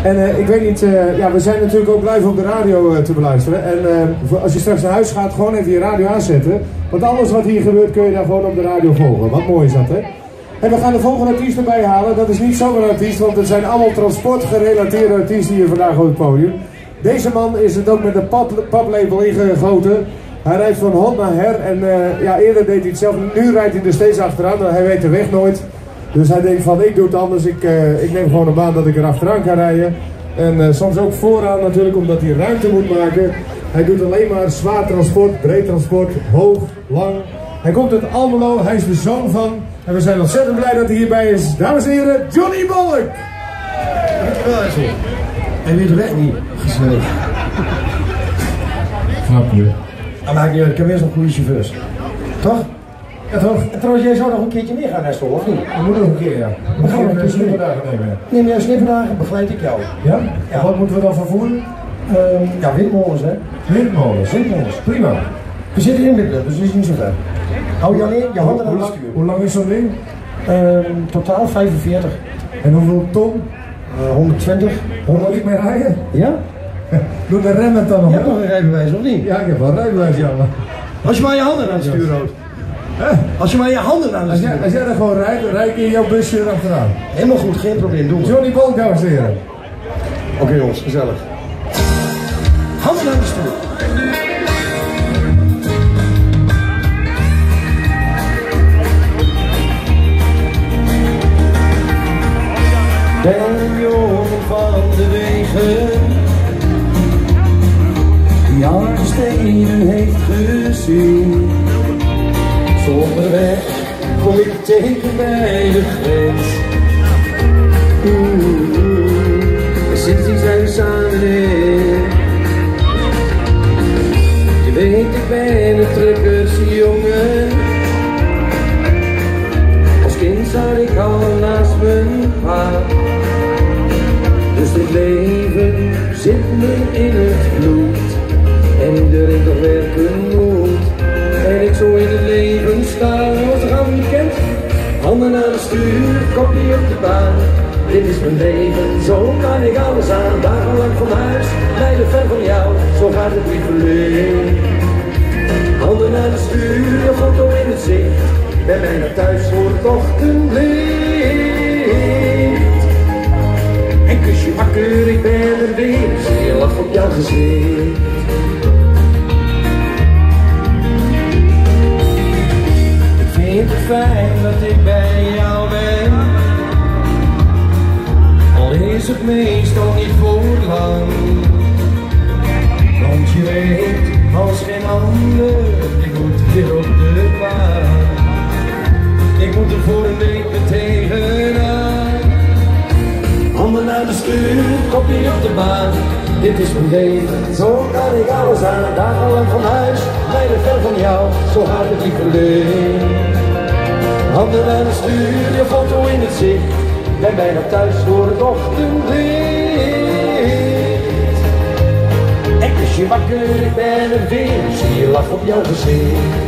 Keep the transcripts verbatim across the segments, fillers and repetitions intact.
En uh, ik weet niet, uh, ja, we zijn natuurlijk ook live op de radio uh, te beluisteren. En uh, als je straks naar huis gaat, gewoon even je radio aanzetten. Want alles wat hier gebeurt kun je daar gewoon op de radio volgen. Wat mooi is dat, hè? En we gaan de volgende artiest erbij halen. Dat is niet zomaar een artiest, want het zijn allemaal transportgerelateerde artiesten hier vandaag op het podium. Deze man is het ook met een pap, paplabel ingegoten. Hij rijdt van hot naar her en uh, ja, eerder deed hij het zelf. Nu rijdt hij er steeds achteraan, want hij weet de weg nooit. Dus hij denkt van, ik doe het anders, ik, uh, ik neem gewoon een baan dat ik er achteraan kan rijden. En uh, soms ook vooraan natuurlijk, omdat hij ruimte moet maken. Hij doet alleen maar zwaar transport, breed transport, hoog, lang. Hij komt uit Almelo, hij is de zoon van. En we zijn ontzettend blij dat hij hierbij is. Dames en heren, Johnny Bolk! Dankjewel, Esel. Hij weet de weg niet. Gezellig. Grapje. Dat maakt niet uit, ik heb weer zo'n goede chauffeurs. Toch? Ja, toch? En trouwens, jij zou nog een keertje meer gaan, Estel, of niet? We moeten nog een keer, ja. We gaan nog een keer snipperdagen nemen. Neem jij snipperdagen, begeleid ik jou. Ja? Ja. Wat moeten we dan vervoeren? Um, ja, windmolens, hè? Windmolens. Windmolens. Prima. We zitten in midden, dus het is niet zo ver. Hou je alleen je handen aan het stuur. Hoe lang is zo'n ding? Um, totaal vijfenveertig. En hoeveel ton? Uh, honderdtwintig. Moet ik mee rijden? Ja? Doe de remmen dan nog? Je hebt nog een rijbewijs, of niet? Ja, ik heb wel een rijbewijs, ja. Maar... Als je maar je handen aan het stuur houdt. Huh? Als je maar je handen aan het als stuur jij, als jij er gewoon rijdt, dan rijd ik in jouw busje erachteraan. Helemaal goed, geen probleem, doen we. Johnny Bolk, dames en heren. Oké okay, jongens, gezellig. Handen aan het stuur. Ben een jongen van de wegen, die alle steden heeft gezien. Zonder weg kom ik tegen bij de grens. En sindsdien zijn we samen in. Je weet, ik ben een truckersjongen. Als kind zat ik al naast mijn pa. Dus dit leven zit me in het bloed. En iedereen toch werken moet. En ik zo in het leven sta als een gauw weekend. Handen aan het stuur, kopje op de baan. Dit is mijn leven, zo kan ik alles aan. Dagenlang van huis, mijlen ver van jou. Zo gaat het lieverlee. Handen aan het stuur, je foto in het zicht. Ben bijna thuis voor het ochtendlicht. En kus je wakker, ik ben er weer. Zie je lach op jouw gezicht. Ik vind het fijn dat ik bij jou ben. Al is het meestal niet voor lang. Want je weet, als geen ander, ik moet weer op de baan. Ik moet er voor een week weer tegenaan. Handen aan de stuur, kopje op de baan. Dit is mijn leven, zo kan ik alles aan. Dagenlang van huis, mijlen ver van jou. Zo gaat het lieverlee. Handen aan de stuur, je foto in het zicht. Ben bijna thuis voor het ochtendlicht. En kus je wakker, ik ben er weer. Zie je lach op jouw gezicht.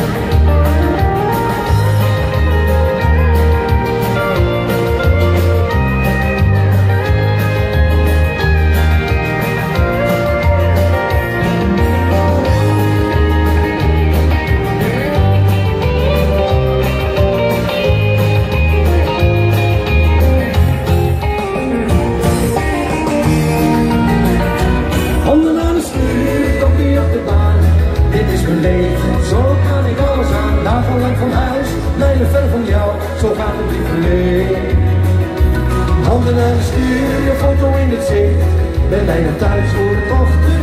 Ver van jou, zo gaat het lieverlee. Handen aan de stuur, je foto in het zicht. Ben bijna thuis voor het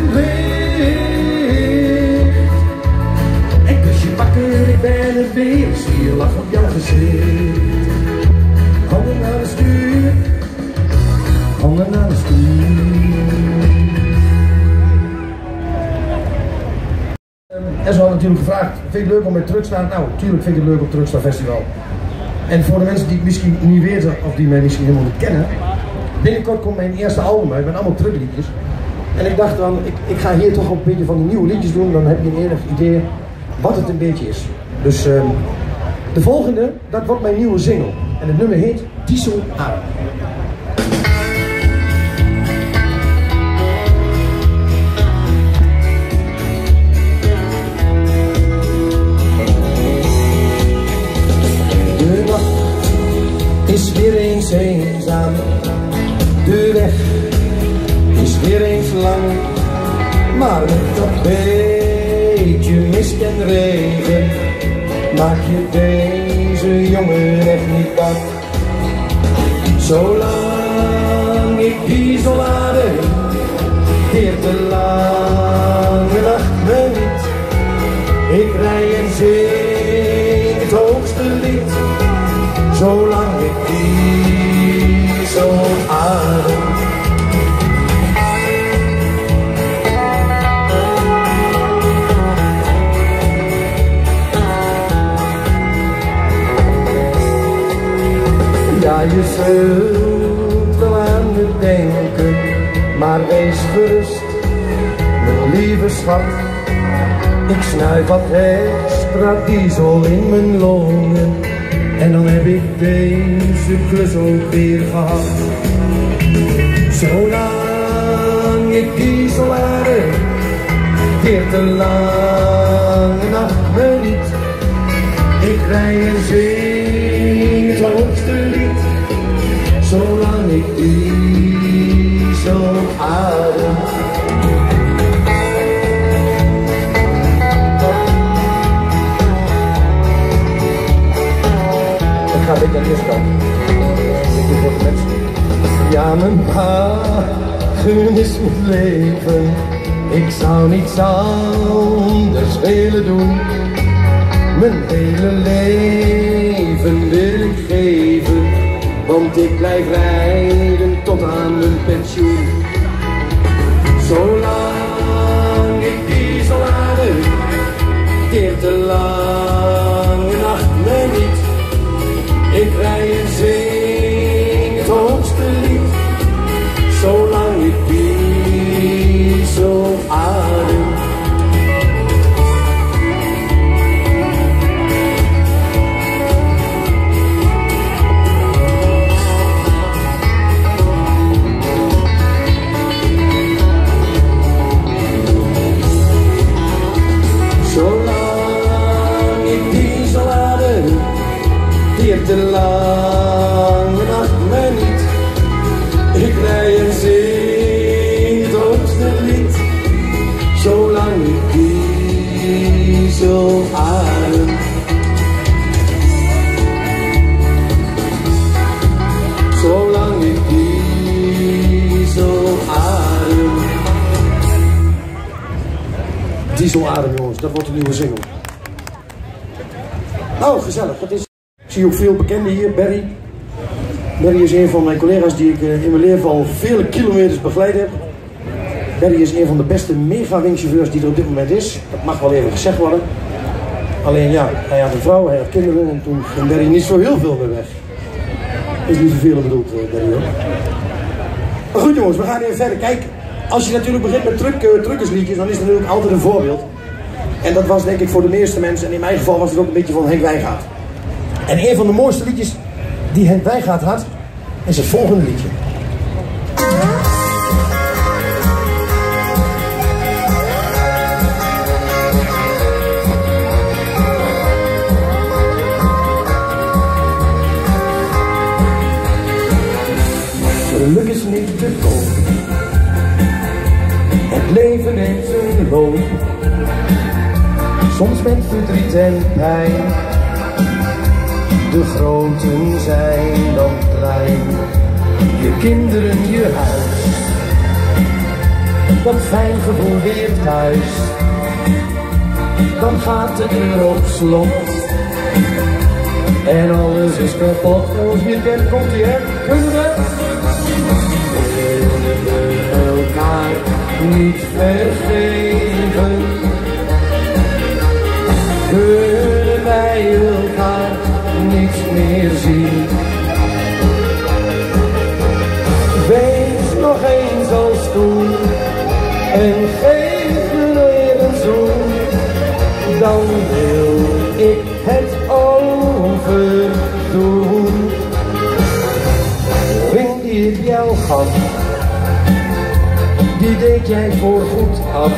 ochtendlicht. En kus je wakker, ik ben er weer. Zie je lach op jouw gezicht. Handen aan de stuur, handen aan de stuur. En ze hadden natuurlijk gevraagd, vind je het leuk om met truck te staan? Nou, natuurlijk vind ik het leuk op Truckstar Festival. En voor de mensen die het misschien niet weten, of die mij misschien helemaal niet kennen, binnenkort komt mijn eerste album uit, met allemaal truckliedjes. En ik dacht dan, ik, ik ga hier toch een beetje van die nieuwe liedjes doen, dan heb je een enig idee wat het een beetje is. Dus uh, de volgende, dat wordt mijn nieuwe single. En het nummer heet Diesel A. is eenzaam. De weg is weer eens lang, maar met dat beetje mist en regen maak je deze jongen echt niet bang. Zolang ik diesel adem, keert de lange nacht me niet. Ik rij en zing het hoogste lied, zolang ik diesel adem. Ja, je zult wel aan me denken, maar wees gerust, mijn lieve schat. Ik snuif wat extra diesel in mijn longen en dan heb ik deze klus ook weer gehad. Zolang ik diesel adem, keert de lange nacht me niet. Ik rij en zing het hoogste lied, zolang ik diesel adem. Ik ga dit aan de eerste kant. Dit wordt de mensen. Ja, mijn wagen is mijn leven. Ik zou niets anders willen doen. Mijn hele leven wil ik geven, want ik blijf rijden tot aan mijn pensioen. Zolang ik diesel adem, keert de lange nacht me niet. Ik rij en zing het hoogste lied, zolang ik diesel adem. De lange nacht me niet. Ik rij en zing het hoogste lied, zolang ik diesel adem. Zolang ik diesel adem. Diesel adem, jongens, dat wordt een nieuwe single. Oh, gezellig, dat is. Ik zie ook veel bekenden hier, Barry. Barry is een van mijn collega's die ik in mijn leven al vele kilometers begeleid heb. Barry is een van de beste mega-wingchauffeurs die er op dit moment is. Dat mag wel even gezegd worden. Alleen ja, hij had een vrouw, hij had kinderen en toen ging Barry niet zo heel veel meer weg. Dat is niet vervelend bedoeld, Barry hoor. Maar goed jongens, we gaan even verder. Kijk, als je natuurlijk begint met truck, uh, truckersliedjes, dan is er natuurlijk altijd een voorbeeld. En dat was denk ik voor de meeste mensen, en in mijn geval was het ook een beetje van Henk Wijngaard. En een van de mooiste liedjes die Henk Wijngaard had, is het volgende liedje. Geluk is niet te koop, het leven heeft zijn loop. Soms met verdriet en pijn. De groten zijn dan klein, je kinderen, je huis, dat fijn gevoel weer thuis. Dan gaat de deur op slot en alles is kapot. Ons weekend komt hier, kunnen we elkaar niet vergeven? Kunnen wij elkaar niets meer zien? Wees nog eens als toen en geef me weer een zoen. Dan wil ik het overdoen. Ring die ik jou gaf, die deed jij voorgoed af.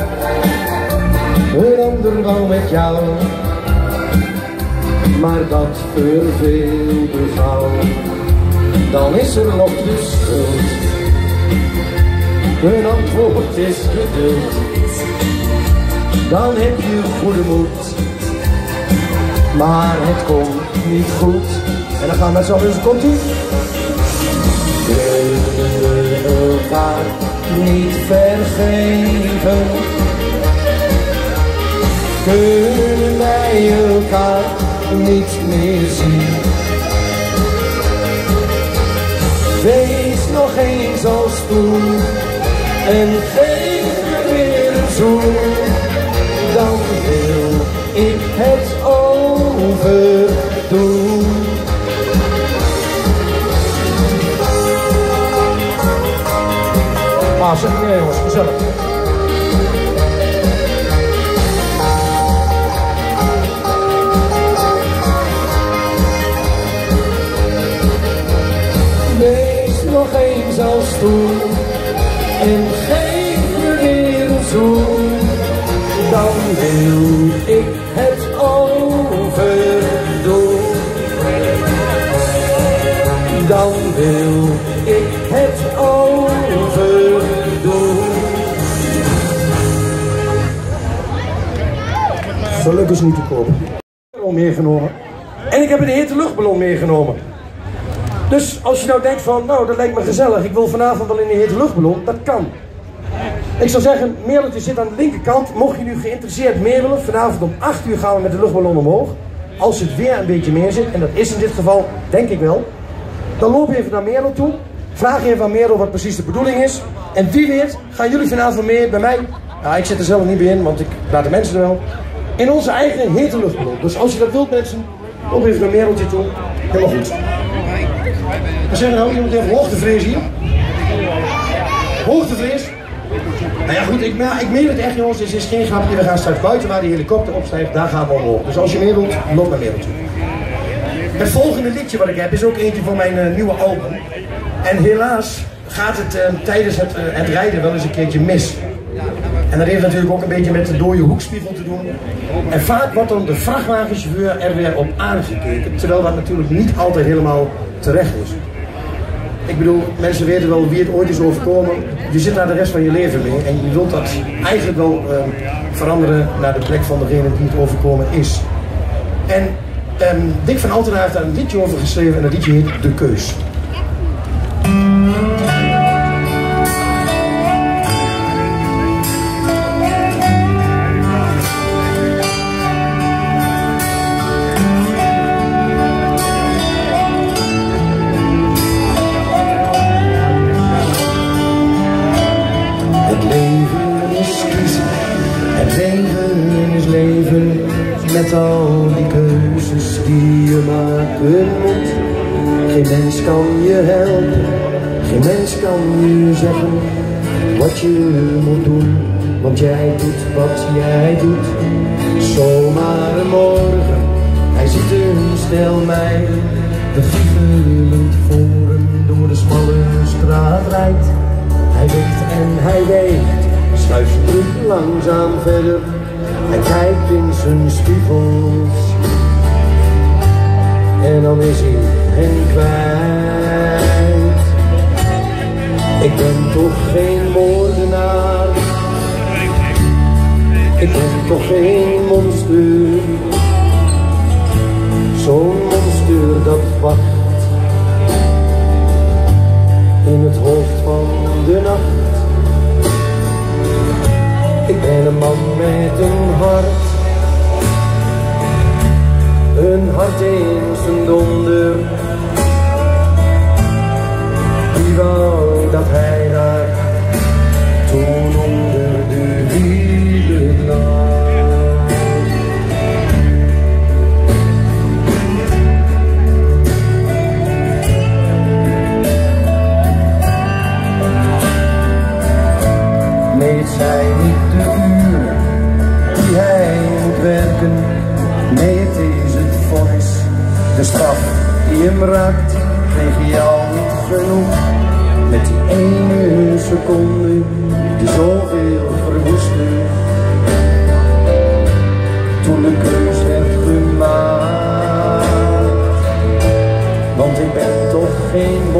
Een ander wou met jou, maar dat verveelde gauw. dan is er nog de schuld. Een antwoord is geduld, dan heb je goede moed. Maar het komt niet goed. En dan gaan we met z'n allen, dus komt ie. Kunnen we elkaar niet vergeven? Kunnen wij elkaar niet meer zien? Wees nog eens als toen en geef me weer een zoen. Dan wil ik het overdoen. Ah, zeg ik jongens, gezellig. Wees nog eens als toen en geef me weer een zoen. Dan wil ik het overdoen. Dan wil ik het overdoen. Geluk is niet te koop. Meegenomen. En ik heb een hete luchtballon meegenomen. Dus als je nou denkt van, nou dat lijkt me gezellig, ik wil vanavond wel in een hete luchtballon, dat kan. Ik zou zeggen, Mereltje zit aan de linkerkant. Mocht je nu geïnteresseerd meer willen, vanavond om acht uur gaan we met de luchtballon omhoog. Als het weer een beetje meer zit, en dat is in dit geval, denk ik wel. Dan loop je even naar Merel toe. Vraag je even aan Merel wat precies de bedoeling is. En wie weet, gaan jullie vanavond mee bij mij. Nou, ik zit er zelf niet bij in, want ik laat de mensen er wel. In onze eigen hete luchtballon. Dus als je dat wilt mensen, loop even naar Mereltje toe. Helemaal goed. Wat zeggen nou? Iemand heeft hoogtevrees hier? Hoogtevrees? Nou ja goed, ik, ik meen het echt jongens, dit is geen grapje. We gaan straks buiten waar die helikopter opstijgt, daar gaan we omhoog. Dus als je meer wilt, loop naar Mereltje. Het volgende liedje wat ik heb is ook eentje van mijn uh, nieuwe album. En helaas gaat het uh, tijdens het, uh, het rijden wel eens een keertje mis. En dat heeft natuurlijk ook een beetje met de dode hoekspiegel te doen. En vaak wordt dan de vrachtwagenchauffeur er weer op aangekeken. Terwijl dat natuurlijk niet altijd helemaal terecht is. Ik bedoel, mensen weten wel wie het ooit is overkomen. Je zit daar de rest van je leven mee. En je wilt dat eigenlijk wel uh, veranderen naar de plek van degene die het overkomen is. En um, Dick van Altena heeft daar een liedje over geschreven. En dat liedje heet De Keus. Met al die keuzes die je maken moet. Geen mens kan je helpen, geen mens kan je zeggen wat je moet doen. Want jij doet wat jij doet, zomaar een morgen. Hij ziet een stel meiden, de giechelend voor hem door de smalle straat rijdt. Hij wikt en hij weegt, schuift terug langzaam verder. Hij kijkt in zijn spiegels en dan is hij hen kwijt. Ik ben toch geen moordenaar, ik ben toch geen monster. Zo'n monster dat wacht in het hoofd van de nacht. Ik ben een man met een hart, een hart in zijn donder. Wie wou dat hij daar toen onder de wielen lag? Nee, het zijn niet de uren die hij moet werken. Nee, het is het vonnis, de straf die hem raakt. Kreeg hij al niet genoeg met die ene seconde die zoveel verwoestte. Toen de keus werd gemaakt, want ik ben toch geen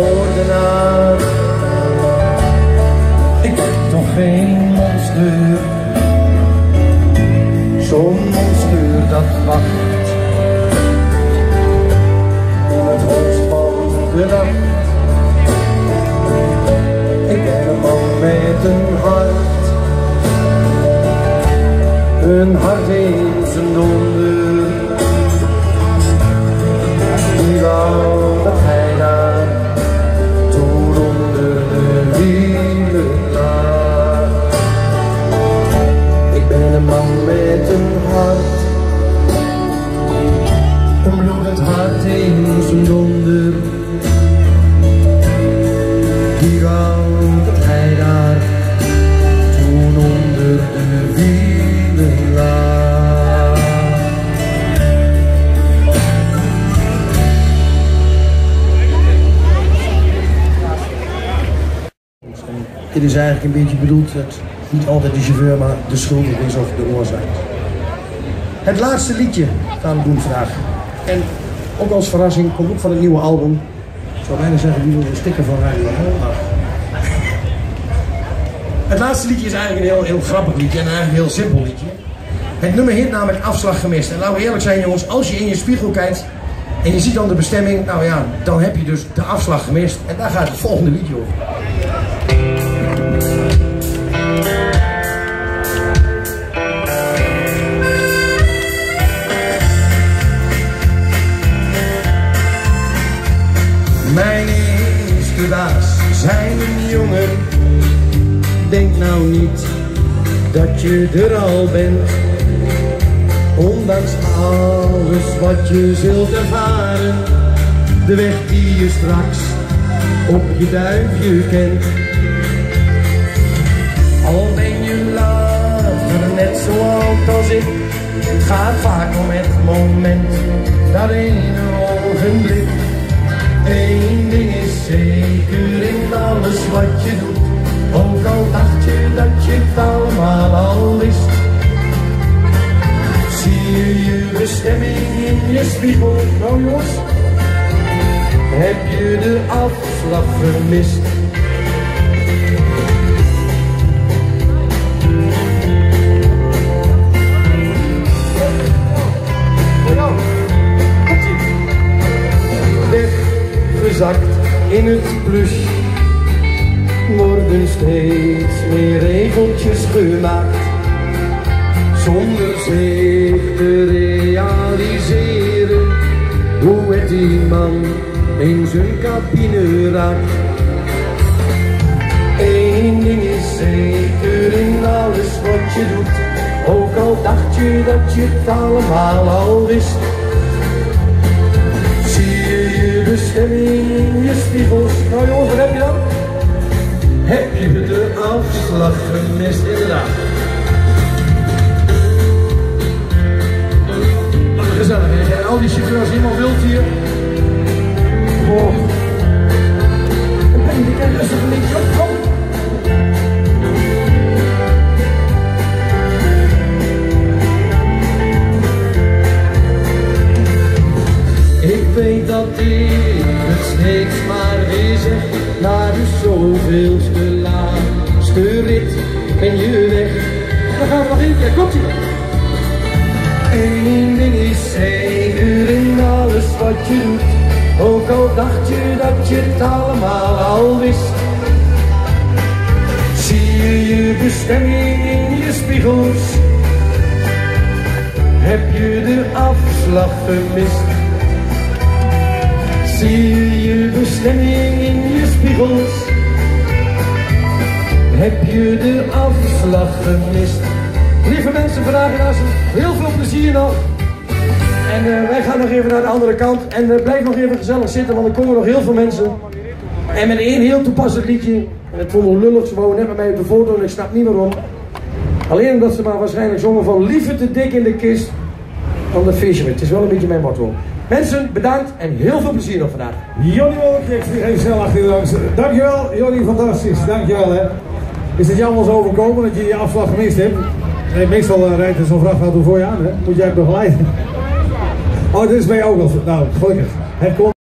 een hart, een hart in zijn donder. Die wou dat hij daar toen onder de wielen lag. Ik ben een man met een hart, een bloedend hart in zijn donder. Die wou dat hij daar toen onder de wielen lag. Dit is eigenlijk een beetje bedoeld dat niet altijd de chauffeur maar de schuldig is of de oorzaak. Het laatste liedje gaan we doen vandaag. En ook als verrassing komt ook van het nieuwe album. Ik zou bijna zeggen, die wil een sticker van Radio Almelo. Het laatste liedje is eigenlijk een heel, heel grappig liedje en eigenlijk een heel simpel liedje. Het nummer heet namelijk Afslag gemist. En laten we eerlijk zijn jongens, als je in je spiegel kijkt en je ziet dan de bestemming, nou ja, dan heb je dus de afslag gemist. En daar gaat het volgende liedje over. Mijn eerste baas zijn een jongen. Denk nou niet dat je er al bent. Ondanks alles wat je zult ervaren, de weg die je straks op je duimpje kent. Al ben je later net zo oud als ik, het gaat vaak om het moment, dat ene ogenblik. Eén ding is zeker in alles wat je doet, ook al dacht je dat je het allemaal al wist. Zie je je bestemming in je spiegel, nou jongens, heb je de afslag gemist. Gezakt in het plus, worden steeds meer regeltjes gemaakt, zonder zich te realiseren hoe het die man in zijn cabine raakt. Eén ding is zeker in alles wat je doet, ook al dacht je dat je het allemaal al wist. Bestemming in je spiegels. Nou jongens, wat heb je dan? Heb je de afslag gemist, inderdaad. Wat een gezellig. En al die chauffeurs helemaal wild hier. Oh. En ben je er rustig een beetje op, kom. Ik weet dat ik het steeds maar weer zeg, na de zoveelste laatste rit ben je weg. Dan gaan we nog één keer, komt ie. Eén ding is zeker in alles wat je doet, ook al dacht je dat je het allemaal al wist. Zie je je bestemming in je spiegels, heb je de afslag gemist. Zie je je bestemming in je spiegels, heb je de afslag gemist. Lieve mensen, vandaag helaas heel veel plezier nog. En uh, wij gaan nog even naar de andere kant. En uh, blijf nog even gezellig zitten, want er komen nog heel veel mensen. En met één heel toepasselijk liedje. En het vond ik lullig, ze wouden net met mij op de foto en ik snap niet waarom. Alleen omdat ze maar waarschijnlijk zongen van liever te dik in de kist dan de visje. Het is wel een beetje mijn motto. Mensen, bedankt en heel veel plezier nog vandaag. Johnny Wolk, ik zie geen snel achter je langs. Dankjewel, Johnny, fantastisch. Dankjewel hè. Is het jou wel eens overkomen dat je je afslag gemist hebt? Nee, meestal uh, rijdt er zo'n vrachtauto voor je aan, hè? Moet jij begeleiden. Oh, dit is bij jou ook wel. Nou, gelukkig. Het komt.